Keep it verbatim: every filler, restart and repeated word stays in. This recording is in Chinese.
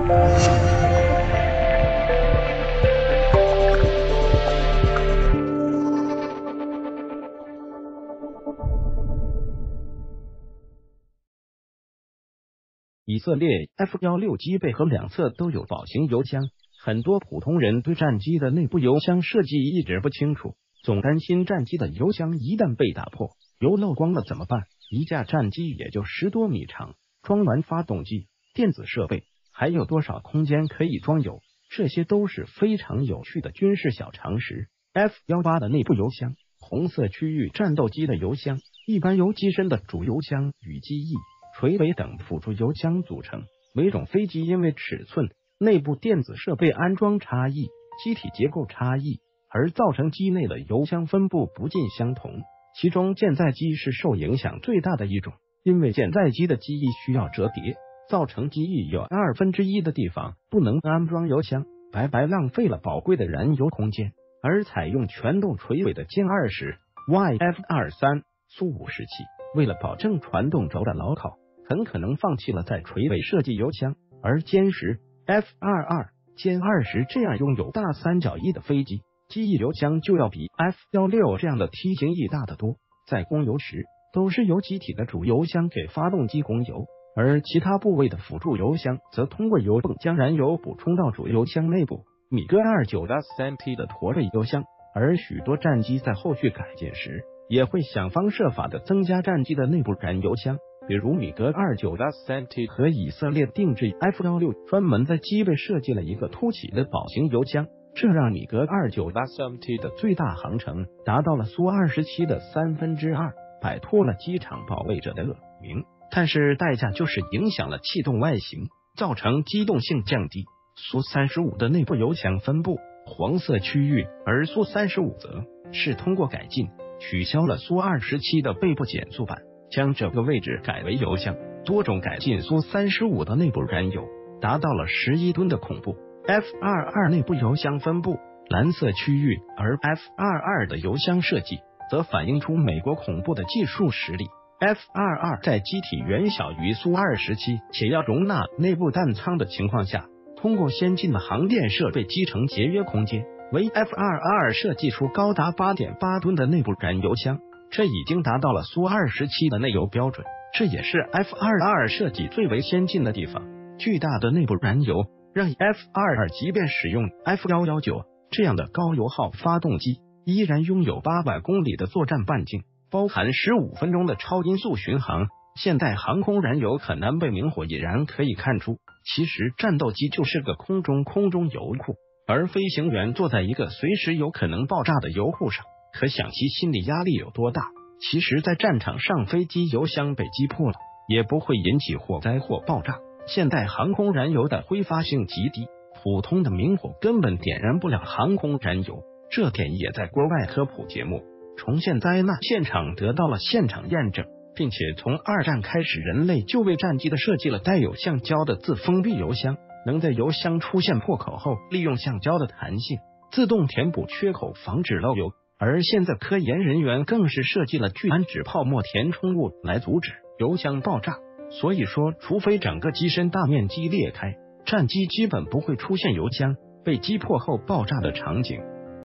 以色列 F 十六 机背和两侧都有宝型油箱，很多普通人对战机的内部油箱设计一直不清楚，总担心战机的油箱一旦被打破，油漏光了怎么办？一架战机也就十多米长，装完发动机、电子设备，还有多少空间可以装油？这些都是非常有趣的军事小常识。F 十八 的内部油箱，红色区域战斗机的油箱一般由机身的主油箱与机翼、垂尾等辅助油箱组成。每种飞机因为尺寸、内部电子设备安装差异、机体结构差异，而造成机内的油箱分布不尽相同。其中舰载机是受影响最大的一种，因为舰载机的机翼需要折叠，造成机翼有二分之一的地方不能安装油箱，白白浪费了宝贵的燃油空间。而采用全动垂尾的歼二十、Y F 二十三、苏五十七，为了保证传动轴的牢靠，很可能放弃了在垂尾设计油箱。而歼十、F 二十二、歼二十这样拥有大三角翼的飞机，机翼油箱就要比 F 十六 这样的梯形翼大得多。在供油时，都是由机体的主油箱给发动机供油，而其他部位的辅助油箱则通过油泵将燃油补充到主油箱内部。米格二十九 三 T 的驼背油箱，而许多战机在后续改进时，也会想方设法的增加战机的内部燃油箱。比如米格二十九 三 T 和以色列定制 F 十六 专门在机背设计了一个凸起的宝型油箱，这让米格二十九 三 T 的最大航程达到了苏二十七的三分之二，摆脱了机场保卫者的恶名。但是代价就是影响了气动外形，造成机动性降低。苏三十五的内部油箱分布黄色区域，而苏三十五则是通过改进取消了苏二十七的背部减速板，将这个位置改为油箱。多种改进苏三十五的内部燃油达到了十一吨的恐怖。F 二十二内部油箱分布蓝色区域，而 F 二十二的油箱设计则反映出美国恐怖的技术实力。F 二十二在机体远小于苏二十七且要容纳内部弹仓的情况下，通过先进的航电设备集成节约空间，为 F 二十二设计出高达 八点八吨的内部燃油箱，这已经达到了苏二十七的内油标准，这也是 F 二十二设计最为先进的地方。巨大的内部燃油让 F 二十二即便使用 F 一一九这样的高油耗发动机，依然拥有八百公里的作战半径，包含十五分钟的超音速巡航。现代航空燃油很难被明火引燃，可以看出其实战斗机就是个空中空中油库，而飞行员坐在一个随时有可能爆炸的油库上，可想其心理压力有多大。其实在战场上，飞机油箱被击破了也不会引起火灾或爆炸。现代航空燃油的挥发性极低，普通的明火根本点燃不了航空燃油，这点也在国外科普节目重现灾难现场得到了现场验证。并且从二战开始，人类就为战机的设计了带有橡胶的自封闭油箱，能在油箱出现破口后，利用橡胶的弹性自动填补缺口，防止漏油。而现在科研人员更是设计了聚氨酯泡沫填充物来阻止油箱爆炸。所以说，除非整个机身大面积裂开，战机基本不会出现油箱被击破后爆炸的场景。